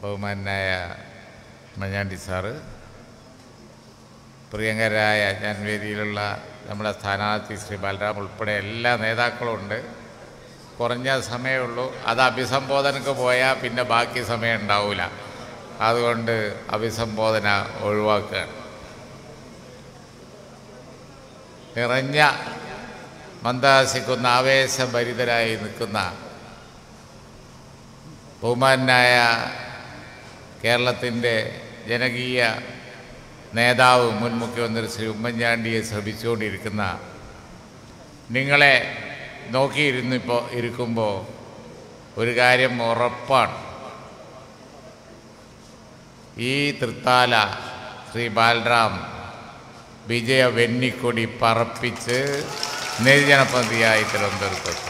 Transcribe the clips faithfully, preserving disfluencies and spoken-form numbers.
ബഹുമാനായ ഉമ്മൻചാണ്ടി സാറ്, പ്രിയങ്കരായ ഞാൻ വേദിയിലുള്ള നമ്മുടെ സ്ഥാനാർത്ഥി ശ്രീ ബാലറാം ഉൾപ്പെടെ എല്ലാ നേതാക്കളും ഉണ്ട്. കുറഞ്ഞ സമയമുള്ളൂ. അത് അഭിസംബോധനക്ക് പോയാൽ പിന്നെ ബാക്കി സമയം ഉണ്ടാവില്ല. അതുകൊണ്ട് അഭിസംബോധന ഒഴിവാക്കുകയാണ്. നിറഞ്ഞ മന്ദഹാസിക്കുന്ന ആവേശഭരിതരായി നിൽക്കുന്ന ബഹുമാനായ കേരളത്തിൻ്റെ ജനകീയ നേതാവ് മുൻ മുഖ്യമന്ത്രി ശ്രീ ഉമ്മൻചാണ്ടിയെ ശ്രമിച്ചുകൊണ്ടിരിക്കുന്ന നിങ്ങളെ നോക്കിയിരുന്നിപ്പോൾ ഇരിക്കുമ്പോൾ ഒരു കാര്യം ഉറപ്പാണ്. ഈ തൃത്താല ശ്രീ ബാലറാം വിജയ വെന്നിക്കൊടി പറപ്പിച്ച് നിര്ജനപന്തിയായി തിരുവനന്തപുരത്ത്.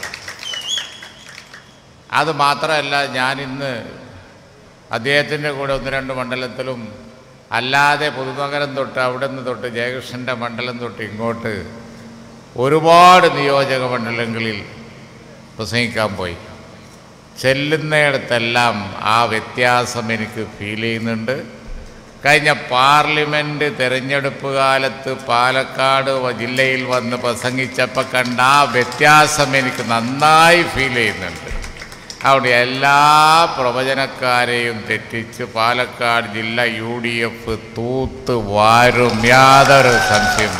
അത് മാത്രമല്ല, ഞാനിന്ന് അദ്ദേഹത്തിൻ്റെ കൂടെ ഒന്ന് രണ്ട് മണ്ഡലത്തിലും അല്ലാതെ പുതുനഗരം തൊട്ട് അവിടെ നിന്ന് തൊട്ട് ജയകൃഷ്ണൻ്റെ മണ്ഡലം തൊട്ട് ഇങ്ങോട്ട് ഒരുപാട് നിയോജക മണ്ഡലങ്ങളിൽ പ്രസംഗിക്കാൻ പോയി. ചെല്ലുന്നിടത്തെല്ലാം ആ വ്യത്യാസം എനിക്ക് ഫീൽ ചെയ്യുന്നുണ്ട്. കഴിഞ്ഞ പാർലമെൻറ്റ് തിരഞ്ഞെടുപ്പ് കാലത്ത് പാലക്കാട് ജില്ലയിൽ വന്ന് പ്രസംഗിച്ചപ്പോൾ കണ്ട ആ വ്യത്യാസം എനിക്ക് നന്നായി ഫീൽ ചെയ്യുന്നുണ്ട്. അവിടെ എല്ലാ പ്രവചനക്കാരെയും തെറ്റിച്ച് പാലക്കാട് ജില്ല യു ഡി എഫ് തൂത്ത് വാരും, യാതൊരു സംശയം.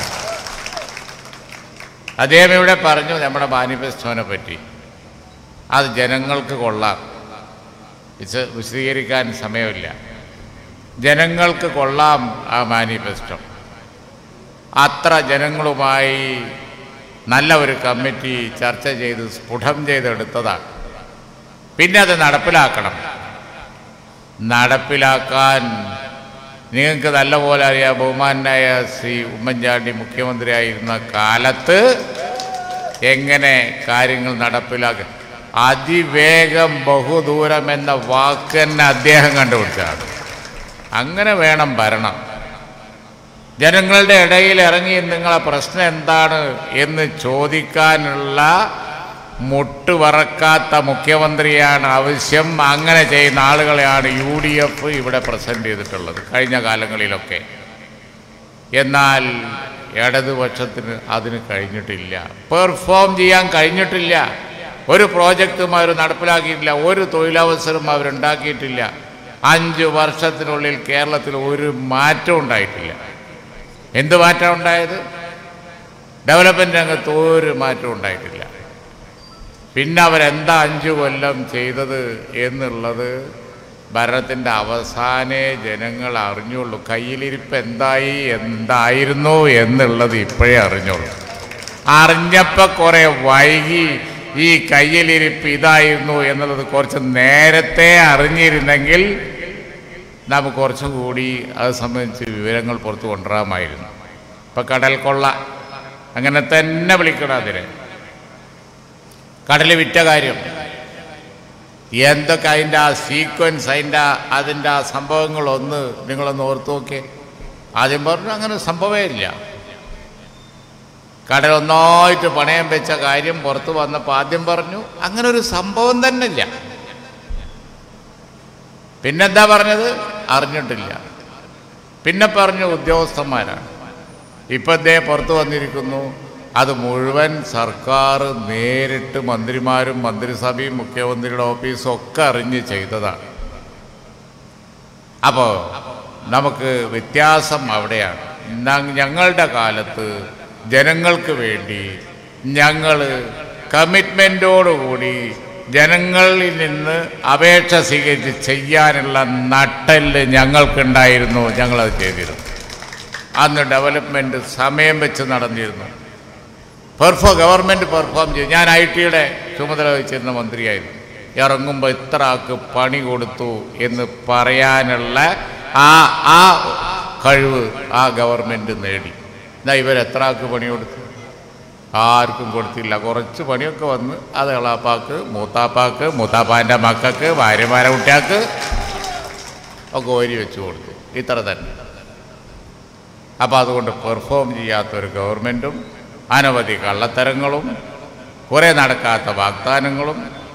അദ്ദേഹം ഇവിടെ പറഞ്ഞു നമ്മുടെ മാനിഫെസ്റ്റോനെ പറ്റി. അത് ജനങ്ങൾക്ക് കൊള്ളാം. ഇത് വിശദീകരിക്കാൻ സമയമില്ല. ജനങ്ങൾക്ക് കൊള്ളാം ആ മാനിഫെസ്റ്റോ. അത്ര ജനങ്ങളുമായി നല്ല ഒരു കമ്മിറ്റി ചർച്ച ചെയ്ത് സ്ഫുടം ചെയ്തെടുത്തതാണ്. പിന്നെ അത് നടപ്പിലാക്കണം. നടപ്പിലാക്കാൻ നിങ്ങൾക്ക് നല്ലപോലെ അറിയാം. ബഹുമാനായ ശ്രീ ഉമ്മൻചാണ്ടി മുഖ്യമന്ത്രിയായിരുന്ന കാലത്ത് എങ്ങനെ കാര്യങ്ങൾ നടപ്പിലാക്കുക, അതിവേഗം ബഹുദൂരം എന്ന വാക്ക് തന്നെ അദ്ദേഹം കണ്ടുപിടിച്ചതാണ്. അങ്ങനെ വേണം ഭരണം. ജനങ്ങളുടെ ഇടയിൽ ഇറങ്ങി നിങ്ങളെ പ്രശ്നം എന്താണ് എന്ന് ചോദിക്കാനുള്ള മുട്ടുവറക്കാത്ത മുഖ്യമന്ത്രിയാണ് ആവശ്യം. അങ്ങനെ ചെയ്യുന്ന ആളുകളെയാണ് യു ഡി എഫ് ഇവിടെ പ്രസൻറ്റ് ചെയ്തിട്ടുള്ളത് കഴിഞ്ഞ കാലങ്ങളിലൊക്കെ. എന്നാൽ ഇടതുപക്ഷത്തിന് അതിന് കഴിഞ്ഞിട്ടില്ല, പെർഫോം ചെയ്യാൻ കഴിഞ്ഞിട്ടില്ല. ഒരു പ്രോജക്റ്റും അവർ നടപ്പിലാക്കിയിട്ടില്ല, ഒരു തൊഴിലവസരം അവരുണ്ടാക്കിയിട്ടില്ല. അഞ്ച് വർഷത്തിനുള്ളിൽ കേരളത്തിൽ ഒരു മാറ്റം ഉണ്ടായിട്ടില്ല. എന്ത് മാറ്റം ഉണ്ടായത്? ഡെവലപ്മെൻറ്റ് രംഗത്ത് ഒരു മാറ്റം ഉണ്ടായിട്ടില്ല. പിന്നെ അവരെന്താ അഞ്ച് കൊല്ലം ചെയ്തത് എന്നുള്ളത് ഭരണത്തിൻ്റെ അവസാനേ ജനങ്ങൾ അറിഞ്ഞുള്ളൂ. കയ്യിലിരിപ്പ് എന്തായി എന്തായിരുന്നു എന്നുള്ളത് ഇപ്പോഴേ അറിഞ്ഞുള്ളൂ. അറിഞ്ഞപ്പോൾ കുറേ വൈകി. ഈ കയ്യിലിരിപ്പ് ഇതായിരുന്നു എന്നുള്ളത് കുറച്ച് നേരത്തെ അറിഞ്ഞിരുന്നെങ്കിൽ നമുക്ക് കുറച്ചും കൂടി അത് സംബന്ധിച്ച് വിവരങ്ങൾ പുറത്തു കൊണ്ടുവരാമായിരുന്നു. ഇപ്പം കടൽ കൊള്ള അങ്ങനെ തന്നെ വിളിക്കണം. അതിന് കടൽ വിറ്റ കാര്യം എന്തൊക്കെ അതിൻ്റെ ആ സീക്വൻസ്, അതിൻ്റെ അതിൻ്റെ ആ സംഭവങ്ങളൊന്ന് നിങ്ങളൊന്ന് ഓർത്ത് നോക്കിയേ. ആദ്യം പറഞ്ഞു അങ്ങനെ സംഭവമേ ഇല്ല. കടൽ ഒന്നായിട്ട് പണയം വെച്ച കാര്യം പുറത്ത് വന്നപ്പോൾ ആദ്യം പറഞ്ഞു അങ്ങനെ ഒരു സംഭവം തന്നെ ഇല്ല. പിന്നെന്താ പറഞ്ഞത്? അറിഞ്ഞിട്ടില്ല. പിന്നെ പറഞ്ഞു ഉദ്യോഗസ്ഥന്മാരാണ്. ഇപ്പം ദേ പുറത്ത് വന്നിരിക്കുന്നു അത് മുഴുവൻ സർക്കാർ നേരിട്ട് മന്ത്രിമാരും മന്ത്രിസഭയും മുഖ്യമന്ത്രിയുടെ ഓഫീസും ഒക്കെ അറിഞ്ഞ് ചെയ്തതാണ്. അപ്പോൾ നമുക്ക് വ്യത്യാസം അവിടെയാണ്. ഞങ്ങളുടെ കാലത്ത് ജനങ്ങൾക്ക് വേണ്ടി ഞങ്ങൾ കമ്മിറ്റ്മെൻറ്റോടുകൂടി ജനങ്ങളിൽ നിന്ന് അപേക്ഷ സ്വീകരിച്ച് ചെയ്യാനുള്ള നട്ടെല്ല് ഞങ്ങൾക്കുണ്ടായിരുന്നു. ഞങ്ങളത് ചെയ്തിരുന്നു. അന്ന് ഡെവലപ്മെൻറ്റ് സമയം വെച്ച് നടന്നിരുന്നു. പെർഫോം ഗവൺമെൻറ് പെർഫോം ചെയ്തു. ഞാൻ ഐ ടിയുടെ ചുമതല വഹിച്ചിരുന്ന മന്ത്രിയായിരുന്നു. ഇറങ്ങുമ്പോൾ ഇത്ര ആൾക്ക് പണി കൊടുത്തു എന്ന് പറയാനുള്ള ആ ആ കഴിവ് ആ ഗവൺമെൻറ് നേടി. എന്നാൽ ഇവരെത്ര ആൾക്ക് പണി കൊടുത്തു? ആർക്കും കൊടുത്തില്ല. കുറച്ച് പണിയൊക്കെ വന്ന് അത് ഇളാപ്പാക്ക്, മൂത്താപ്പാക്ക്, മൂത്താപ്പാൻ്റെ മക്കൾക്ക്, ഭാര്യമാരെ കുട്ടിയാൾക്ക് ഒക്കെ ഓരി വെച്ച് കൊടുത്തു. ഇത്ര തന്നെ. അപ്പോൾ അതുകൊണ്ട് പെർഫോം ചെയ്യാത്തൊരു ഗവൺമെൻറ്റും അനവധി കള്ളത്തരങ്ങളും കുറേ നടക്കാത്ത വാഗ്ദാനങ്ങളും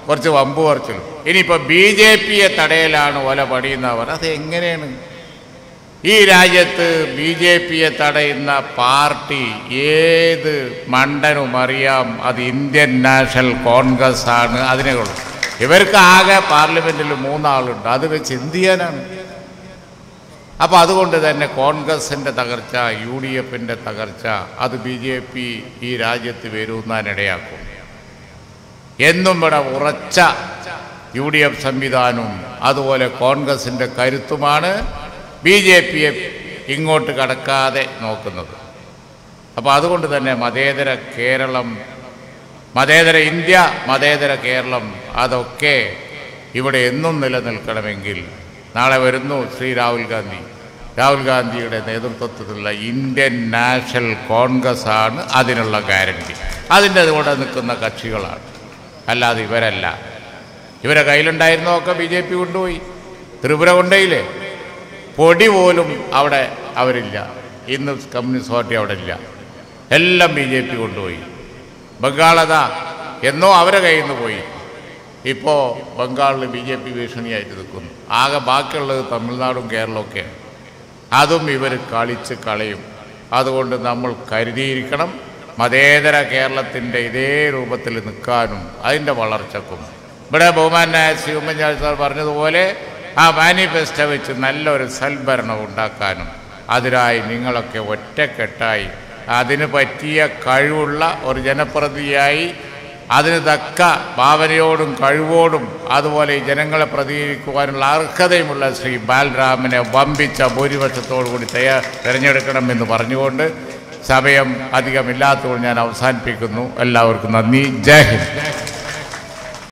കുറച്ച് വമ്പ് കുറച്ചിലും. ഇനിയിപ്പോൾ ബി ജെ പിയെ തടയലാണ് ഒല പണിയുന്നവർ. അത് എങ്ങനെയാണ്? ഈ രാജ്യത്ത് ബി ജെ പിയെ തടയുന്ന പാർട്ടി ഏത് മണ്ടനും അറിയാം, അത് ഇന്ത്യൻ നാഷണൽ കോൺഗ്രസ് ആണ്. അതിനെയുള്ളൂ. ഇവർക്ക് ആകെ പാർലമെൻറ്റിൽ മൂന്നാളുണ്ട്. അത് വെച്ച് എന്ത് ചെയ്യാനാണ്? അപ്പോൾ അതുകൊണ്ട് തന്നെ കോൺഗ്രസിൻ്റെ തകർച്ച, യു ഡി എഫിൻ്റെ തകർച്ച, അത് ബി ജെ പി ഈ രാജ്യത്ത് വരുന്നാനിടയാക്കും. എന്നും ഇവിടെ ഉറച്ച യു ഡി എഫ് സംവിധാനവും അതുപോലെ കോൺഗ്രസിൻ്റെ കരുത്തുമാണ് ബി ജെ പിയെ ഇങ്ങോട്ട് കടക്കാതെ നോക്കുന്നത്. അപ്പോൾ അതുകൊണ്ട് തന്നെ മതേതര കേരളം, മതേതര ഇന്ത്യ, മതേതര കേരളം, അതൊക്കെ ഇവിടെ എന്നും നിലനിൽക്കണമെങ്കിൽ നാളെ വരുന്നു ശ്രീ രാഹുൽ ഗാന്ധി. രാഹുൽ ഗാന്ധിയുടെ നേതൃത്വത്തിലുള്ള ഇന്ത്യൻ നാഷണൽ കോൺഗ്രസ് ആണ് അതിനുള്ള ഗ്യാരണ്ടി. അതിൻ്റെ കൂടെ നിൽക്കുന്ന കക്ഷികളാണ്, അല്ലാതെ ഇവരല്ല. ഇവരെ കയ്യിലുണ്ടായിരുന്നതൊക്കെ ബി ജെ പി കൊണ്ടുപോയി. ത്രിപുര കൊണ്ടേയില്ലേ? പൊടി പോലും അവിടെ അവരില്ല. ഇന്ന് കമ്മ്യൂണിസ്റ്റ് പാർട്ടി അവിടെ ഇല്ല. എല്ലാം ബി ജെ പി കൊണ്ടുപോയി. ബംഗാളത എന്നോ അവരെ കയ്യിൽ നിന്ന് പോയി. ഇപ്പോൾ ബംഗാളിൽ ബി ജെ പി ഭീഷണിയായിട്ട് നിൽക്കുന്നു. ആകെ ബാക്കിയുള്ളത് തമിഴ്നാടും കേരളമൊക്കെയാണ്. അതും ഇവർ കളിച്ച് കളയും. അതുകൊണ്ട് നമ്മൾ കരുതിയിരിക്കണം. മതേതര കേരളത്തിൻ്റെ ഇതേ രൂപത്തിൽ നിൽക്കാനും അതിൻ്റെ വളർച്ചക്കും ഇവിടെ ബഹുമാനായ ശ്രീ ഉമ്മൻചാണ്ടി സാർ പറഞ്ഞതുപോലെ ആ മാനിഫെസ്റ്റോ വെച്ച് നല്ലൊരു സൽഭരണം ഉണ്ടാക്കാനും അതിനായി നിങ്ങളൊക്കെ ഒറ്റക്കെട്ടായി അതിന് പറ്റിയ കഴിവുള്ള ഒരു ജനപ്രതിനിധിയായി അതിന് തക്ക ഭാവനയോടും കഴിവോടും അതുപോലെ ഈ ജനങ്ങളെ പ്രതികരിക്കുവാനുള്ള അർഹതയുമുള്ള ശ്രീ ബാലരാമനെ വമ്പിച്ച ഭൂരിപക്ഷത്തോടു കൂടി തയ്യാ തിരഞ്ഞെടുക്കണമെന്ന് പറഞ്ഞുകൊണ്ട് സമയം അധികമില്ലാത്തതുകൊണ്ട് ഞാൻ അവസാനിപ്പിക്കുന്നു. എല്ലാവർക്കും നന്ദി. ജയ് ഹിന്ദ്.